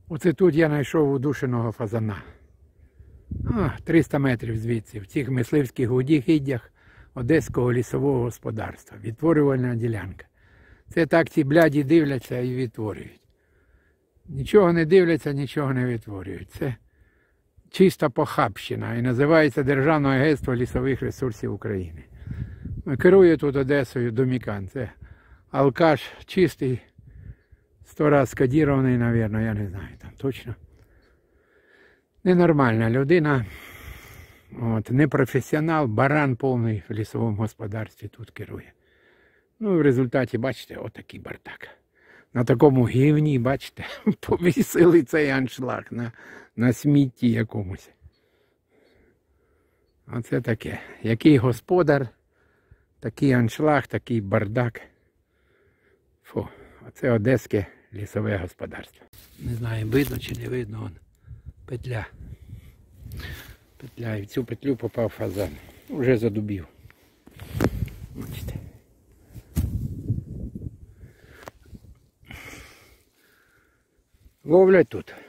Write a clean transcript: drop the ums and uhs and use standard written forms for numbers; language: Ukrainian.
Оце тут я знайшов удушеного фазана. 300 метрів звідси, в цих мисливських угіддях Одеського лісового господарства. Відтворювальна ділянка. Це так ці бляді дивляться і відтворюють. Нічого не дивляться, нічого не відтворюють. Це чиста похабщина і називається Державне агентство лісових ресурсів України. Керує тут Одесою Домікан. Це алкаш чистий, 100 раз скодірований, мабуть, я не знаю, там точно. Ненормальна людина, непрофесіонал, баран повний в лісовому господарстві тут керує. Ну і в результаті, бачите, отакий бардак. На такому гівні, бачите, повісили цей аншлаг на смітті якомусь. Оце таке. Який господар, такий аншлаг, такий бардак. Фу, оце Одеське лісове господарство. Не знаю, видно чи не видно, вон петля. Петля, і в цю петлю попав фазан. Уже задубів. Бачите. Ловлять тут.